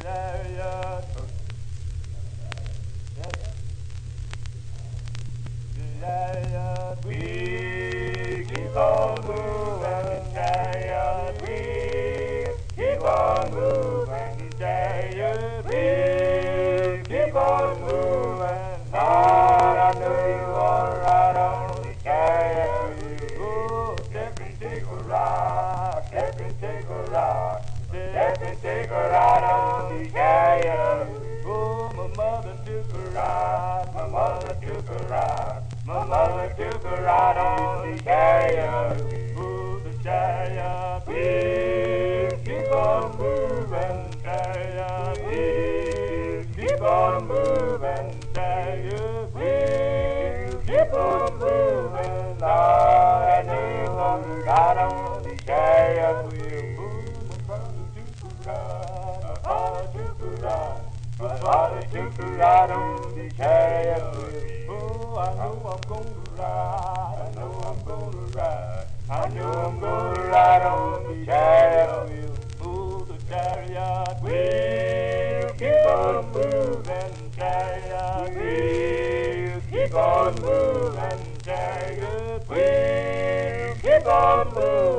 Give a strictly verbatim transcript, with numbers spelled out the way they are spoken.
chariot. Chariot, we keep on moving. Chariot, we keep on moving. Chariot, we keep on moving. Lord, I know you are right on the chariot. Oh, step and take a ride, step and take a ride, step and take a ride on the chariot. Oh, my mother took a ride, my mother took a ride. My mother took a ride on the chariot. Oh, the chariot wheels keep on moving. Chariot wheels keep on moving. Chariot wheels keep on moving. Lord, I know you want to ride on the chariot wheel. Oh, my brother took a ride, my father took a ride. My father took a ride on the chariot wheel. Oh, I know I'm gonna ride, I know I'm gonna ride, I know I'm gonna ride on the chariot wheel. Oh, the chariot wheel keep on moving. Chariot wheel keep on moving. Chariot wheel keep on moving.